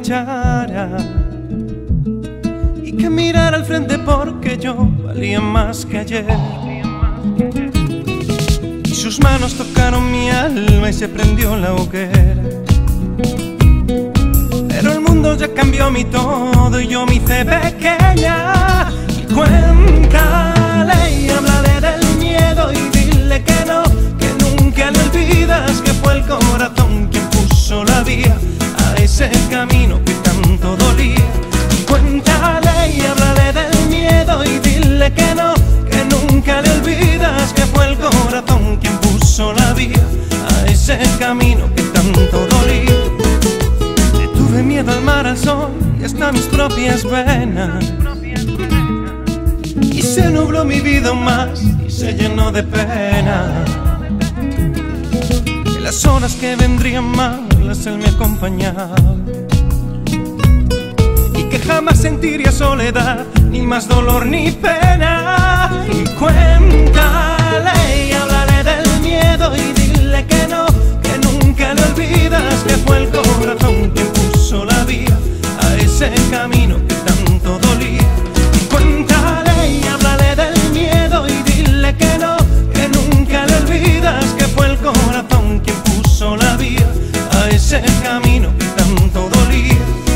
aprovechara y que mirara al frente porque yo valía más que ayer. Y sus manos tocaron mi alma y se prendió la hoguera. Pero el mundo ya cambió mi todo y yo me hice pequeña. Y cuéntale y háblale del miedo y dile que no, que nunca le olvidas que fue el corazón quien puso la vía a ese camino que tanto dolía. Y cuéntale y háblale del miedo y dile que no, que nunca le olvidas que fue el corazón quien puso la vía a ese camino que tanto dolía. Le tuve miedo al mar, al sol y hasta mis propias venas, y se nubló mi vida más y se llenó de pena. En las horas que vendrían malas él me acompañaba, y que jamás sentiría soledad, ni más dolor ni pena. Y cuéntale y háblale del miedo y dile que no, que nunca le olvidas que fue el corazón quien puso la vía a ese camino que tanto dolía. Y cuéntale y háblale del miedo y dile que no, que nunca le olvidas que fue el corazón quien puso la vía a ese camino que tanto dolía.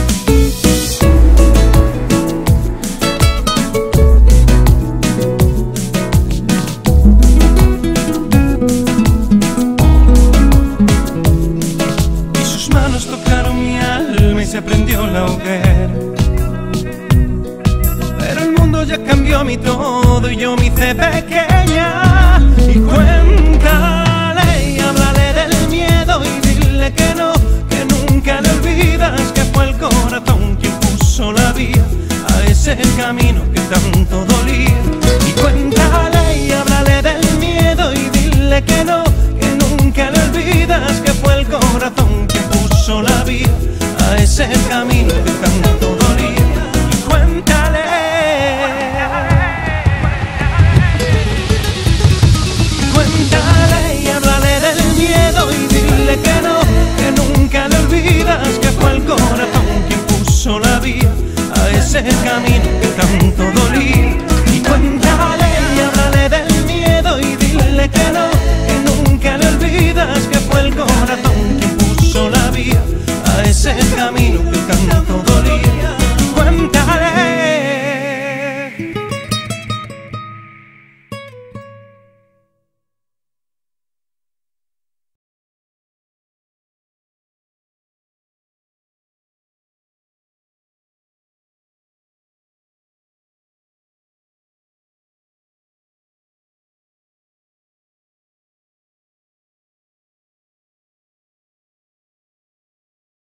Se prendió la hoguera, pero el mundo ya cambió mi todo y yo me hice pequeña. Y cuéntale y háblale del miedo y dile que no, que nunca le olvidas que fue el corazón quien puso la vía a ese camino que tanto dolía. Y cuéntale y háblale del miedo y dile que no, que nunca le olvidas que fue el corazón quien puso la vía a ese camino que tanto dolía. Y cuéntale, cuéntale y háblale del miedo y dile que no, que nunca le olvidas que fue el corazón quien puso la vía a ese camino